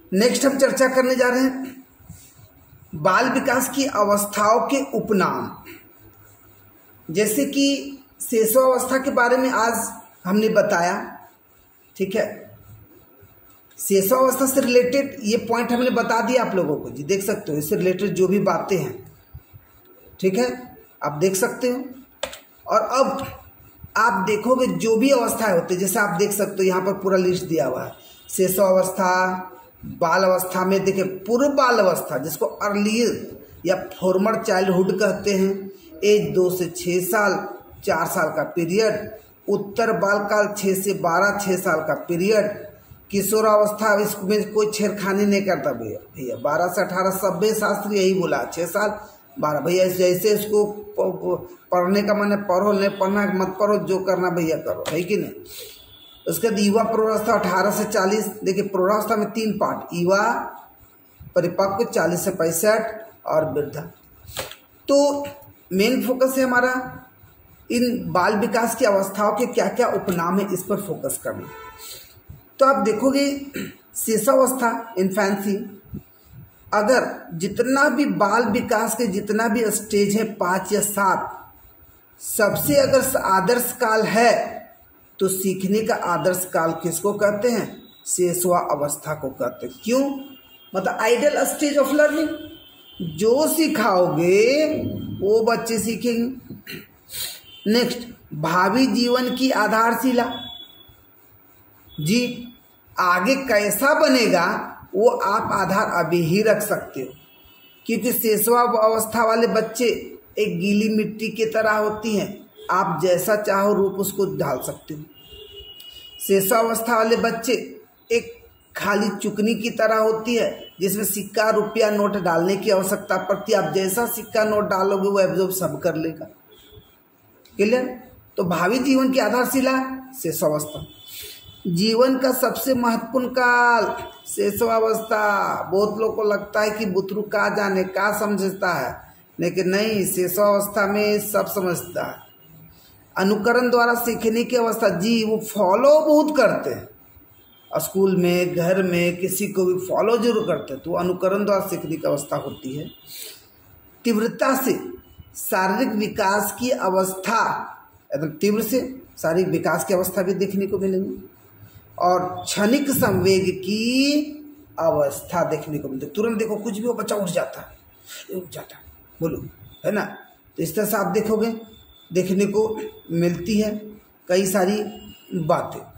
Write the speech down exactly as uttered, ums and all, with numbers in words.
Next हम चर्चा करने जा रहे हैं बाल विकास की अवस्थाओं के उपनाम। जैसे कि शैशवावस्था के बारे में आज हमने बताया, ठीक है। शैशवावस्था से रिलेटेड ये पॉइंट हमने बता दिया आप लोगों को, जी देख सकते हो, इससे रिलेटेड जो भी बातें हैं, ठीक है, आप देख सकते हो। और अब आप देखोगे जो भी अवस्थाएं होती है, जैसे आप देख सकते हो यहाँ पर पूरा लिस्ट दिया हुआ है। शैशवावस्था, बाल अवस्था में देखिए पूर्व बाल अवस्था जिसको अर्लियर या फॉर्मर चाइल्डहुड कहते हैं, एज दो से छः साल चार साल का पीरियड, उत्तर बाल काल छः से बारह छः साल का पीरियड, किशोरावस्था इसमें कोई छेड़खानी नहीं करता भैया भैया बारह से अठारह सभ्य शास्त्र यही बोला, छः साल बारह भैया जैसे इसको पढ़ने का माने पढ़ो, नहीं पढ़ना मत पढ़ो, जो करना भैया करो, है कि नहीं। उसके बाद युवा प्रौढ़ावस्था अठारह से चालीस, देखिए प्रौढ़ावस्था में तीन पार्ट, युवा, परिपक्व चालीस से पैंसठ और वृद्धा। तो मेन फोकस है हमारा इन बाल विकास की अवस्थाओं के क्या क्या उपनाम है, इस पर फोकस करना। तो आप देखोगे शैशवावस्था इन्फेंसी, अगर जितना भी बाल विकास के जितना भी स्टेज है पाँच या सात, सबसे अगर आदर्श काल है तो सीखने का आदर्श काल किसको कहते हैं? शैशवा अवस्था को कहते हैं। क्यों? मतलब आइडियल स्टेज ऑफ लर्निंग, जो सिखाओगे वो बच्चे सीखेंगे। नेक्स्ट, भावी जीवन की आधारशिला, जी आगे कैसा बनेगा वो आप आधार अभी ही रख सकते हो, क्योंकि शैशवा अवस्था वाले बच्चे एक गीली मिट्टी की तरह होती हैं, आप जैसा चाहो रूप उसको ढाल सकते हो। शैशवावस्था वाले बच्चे एक खाली चुकनी की तरह होती है जिसमें सिक्का रुपया नोट डालने की आवश्यकता पड़ती है, आप जैसा सिक्का नोट डालोगे वो एब्जॉर्ब सब कर लेगा। क्लियर? तो भावी जीवन की आधारशिला शैशवावस्था। जीवन का सबसे महत्वपूर्ण काल शैशवावस्था। बहुत लोगों को लगता है कि बुतरू का जाने का समझता है, लेकिन नहीं, शैशवावस्था में सब समझता है। अनुकरण द्वारा सीखने की अवस्था, जी वो फॉलो बहुत करते हैं, स्कूल में घर में किसी को भी फॉलो जरूर करते हैं, तो अनुकरण द्वारा सीखने की अवस्था होती है। तीव्रता से शारीरिक विकास की अवस्था, तीव्र से शारीरिक विकास की अवस्था भी देखने को मिलेंगी। और क्षणिक संवेग की अवस्था देखने को मिलती है, तुरंत देखो कुछ भी हो बच्चा उठ जाता है, उठ जाता है, बोलो, है ना। तो इस तरह से आप देखोगे देखने को मिलती है कई सारी बातें।